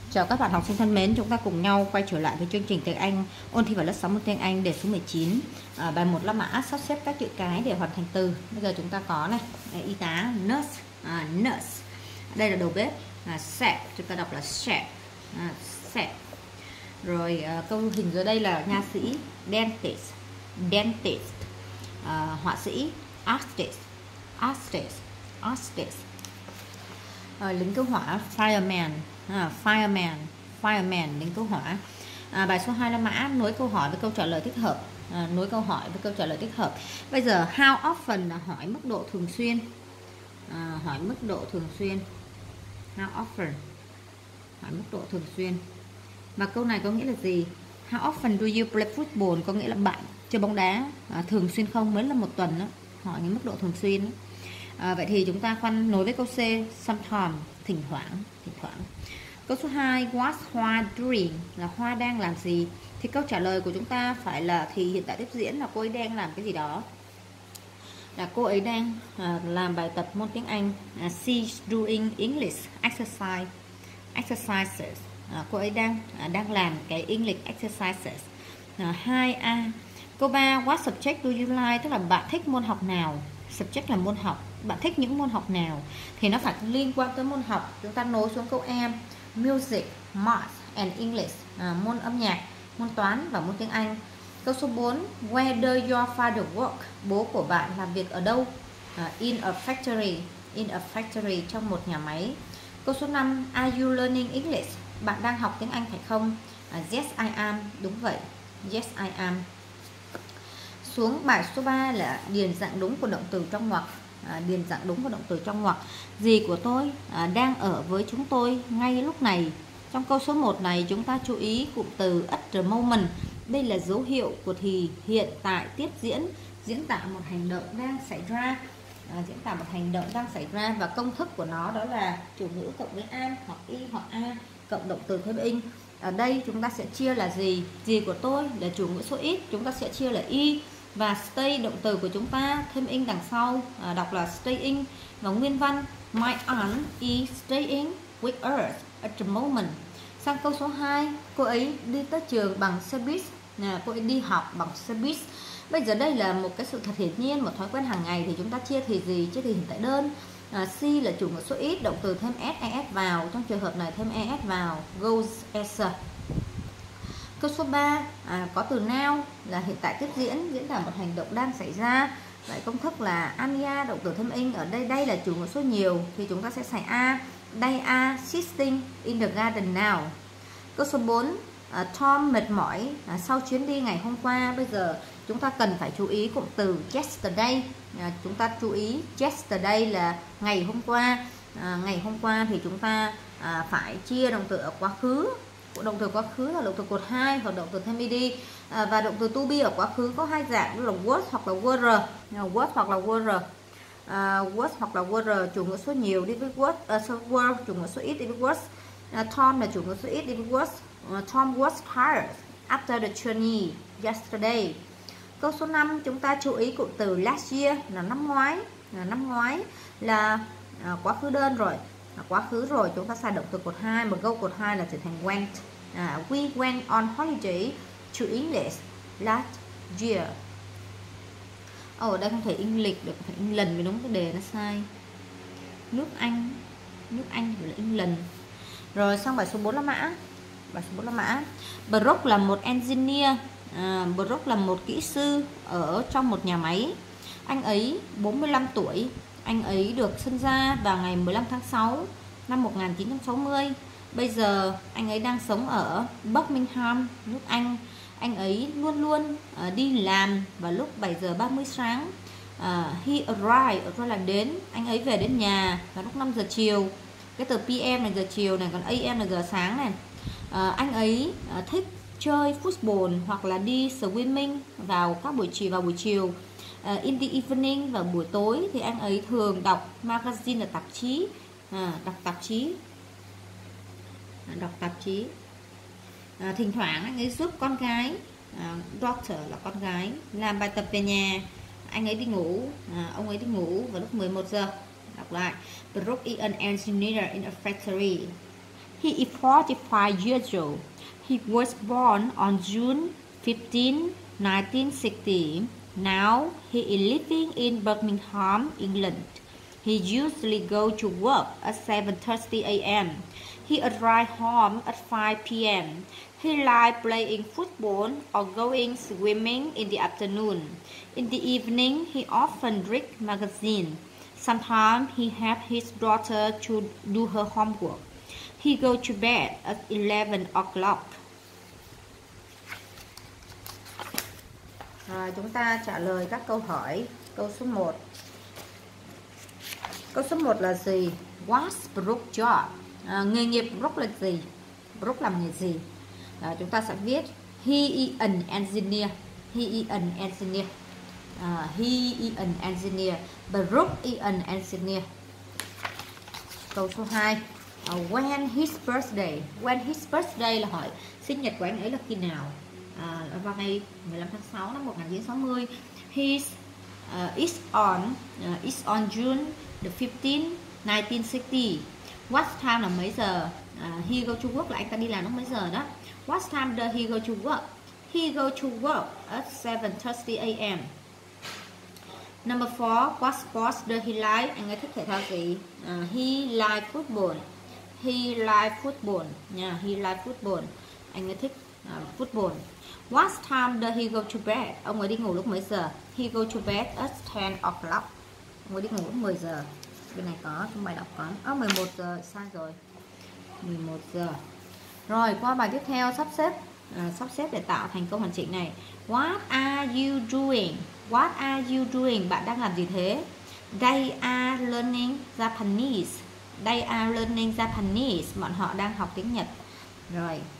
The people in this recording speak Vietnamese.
Chào các bạn học sinh thân mến, chúng ta cùng nhau quay trở lại với chương trình tiếng Anh ôn thi vào lớp 6 môn tiếng Anh đề số 19. Bài 1 là mã sắp xếp các chữ cái để hoàn thành từ. Bây giờ chúng ta có này, y tá, nurse, nurse. Đây là đầu bếp, chef, chúng ta đọc là chef, chef. Rồi câu hình dưới đây là nha sĩ, dentist, dentist, họa sĩ, artist, artist, artist. Lính cứu hỏa, fireman, fireman, fireman, lính cứu hỏa. Bài số 2 là mã nối câu hỏi với câu trả lời thích hợp. Nối câu hỏi với câu trả lời thích hợp. Bây giờ how often là hỏi mức độ thường xuyên. Hỏi mức độ thường xuyên. How often, hỏi mức độ thường xuyên. Và câu này có nghĩa là gì? How often do you play football, có nghĩa là bạn chơi bóng đá thường xuyên không, mới là một tuần đó. Hỏi những mức độ thường xuyên đó. Vậy thì chúng ta khoan nối với câu C, sometimes, thỉnh thoảng, thỉnh thoảng. Câu số 2, what's Hoa doing, là Hoa đang làm gì? Thì câu trả lời của chúng ta phải là thì hiện tại tiếp diễn là cô ấy đang làm cái gì đó. Là cô ấy đang làm bài tập môn tiếng Anh. She's doing English exercise, exercises. Cô ấy đang làm cái English exercises. 2A. Câu 3, what subject do you like, tức là bạn thích môn học nào? Subject là môn học, bạn thích những môn học nào thì nó phải liên quan tới môn học. Chúng ta nối xuống câu em, music, math and English, môn âm nhạc, môn toán và môn tiếng Anh. Câu số 4, where does your father work, bố của bạn làm việc ở đâu? In a factory, in a factory, trong một nhà máy. Câu số 5, are you learning English, bạn đang học tiếng Anh phải không? Yes I am, đúng vậy, yes I am. Xuống bài số 3 là điền dạng đúng của động từ trong ngoặc. Điền dạng đúng của động từ trong ngoặc. Dì của tôi đang ở với chúng tôi ngay lúc này. Trong câu số 1 này chúng ta chú ý cụm từ at the moment. Đây là dấu hiệu của thì hiện tại tiếp diễn, diễn tả một hành động đang xảy ra. Diễn tả một hành động đang xảy ra và công thức của nó đó là chủ ngữ cộng với am hoặc y hoặc a cộng động từ thêm in. Ở đây chúng ta sẽ chia là gì? Dì của tôi là chủ ngữ số ít, chúng ta sẽ chia là y. Và stay động từ của chúng ta thêm in đằng sau, đọc là staying. Và nguyên văn, my aunt is staying with us at the moment. Sang câu số 2, cô ấy đi tới trường bằng xe buýt. Cô ấy đi học bằng xe buýt. Bây giờ đây là một cái sự thật hiển nhiên, một thói quen hàng ngày thì chúng ta chia thì gì? Chia thì hiện tại đơn. C là chủ ngữ số ít, động từ thêm s, es vào. Trong trường hợp này thêm es vào, goes as. Câu số 3, có từ now là hiện tại tiếp diễn, diễn tả một hành động đang xảy ra. Vậy công thức là Anya, động từ thêm in. Ở đây là chủ ngữ số nhiều thì chúng ta sẽ xài a. They are sitting in the garden now. Câu số 4, Tom mệt mỏi sau chuyến đi ngày hôm qua. Bây giờ chúng ta cần phải chú ý cụm từ yesterday. Chúng ta chú ý yesterday là ngày hôm qua. Ngày hôm qua thì chúng ta phải chia động từ ở quá khứ. Động từ quá khứ là động từ cột 2 hoặc động từ thêm ed. Và động từ to be ở quá khứ có hai dạng, đó là was hoặc là were. Was hoặc là were. Was hoặc là were, chủ ngữ số nhiều đi với was, were, chủ ngữ số ít đi với was. Tom là chủ ngữ số ít đi với was. Tom was tired after the journey yesterday. Câu số 5 chúng ta chú ý cụm từ last year là năm ngoái. Năm ngoái là quá khứ đơn rồi. Quá khứ rồi chúng ta xài động từ cột 2, mà go cột 2 là trở thành went. We went on holiday to English last year. Ở đây không thể English được, phải England mới đúng, cái đề nó sai. Nước Anh gọi là England. Rồi sang bài số 4 là mã. Bài số 4 là mã. Brock là một engineer. Brock là một kỹ sư ở trong một nhà máy. Anh ấy 45 tuổi. Anh ấy được sinh ra vào ngày 15 tháng 6 năm 1960. Bây giờ anh ấy đang sống ở Birmingham, nước Anh. Anh ấy luôn luôn đi làm vào lúc 7 giờ 30 sáng. He arrived là đến. Anh ấy về đến nhà vào lúc 5 giờ chiều. Cái từ PM là giờ chiều này, còn AM là giờ sáng này. Anh ấy thích chơi football hoặc là đi swimming vào các buổi chiều. In the evening, vào buổi tối thì anh ấy thường đọc magazine là tạp chí. Đọc tạp chí. Thỉnh thoảng anh ấy giúp con gái, daughter là con gái, làm bài tập về nhà. Anh ấy đi ngủ, ông ấy đi ngủ vào lúc 11 giờ. Đọc lại, Brock is an engineer in a factory. He is 45 years old. He was born on June 15, 1960. Now he is living in Birmingham, England. He usually goes to work at 7:30 a.m. He arrives home at 5 p.m. He likes playing football or going swimming in the afternoon. In the evening, he often reads magazines. Sometimes he helps his daughter to do her homework. He goes to bed at 11 o'clock. Rồi chúng ta trả lời các câu hỏi. Câu số 1. Câu số 1 là gì? What's Brooke job? Nghề nghiệp Brooke là gì? Brooke làm nghề gì? Chúng ta sẽ viết he is an engineer. He is an engineer. He is an engineer. Brooke is an engineer. Câu số 2. When his birthday? When his birthday là hỏi sinh nhật của anh ấy là khi nào? Vào ngày 15 tháng 6 năm 1960. His is on June the 15th, 1960. What time là mấy giờ? He go to work là anh ta đi làm lúc mấy giờ đó. What time does he go to work? He go to work at 7:30 a.m. Number 4. What sports does he like? Anh ấy thích thể thao gì? He like football. He like football. He like football. Anh ấy thích football. What time does he go to bed? Ông ấy đi ngủ lúc mấy giờ? He go to bed at 10 o'clock. Ông ấy đi ngủ lúc 10 giờ. Bên này có, trong bài đọc có. 11 giờ, sai rồi. 11 giờ. Rồi, qua bài tiếp theo sắp xếp để tạo thành câu hoàn chỉnh này. What are you doing? What are you doing? Bạn đang làm gì thế? They are learning Japanese. They are learning Japanese. Bọn họ đang học tiếng Nhật. Rồi.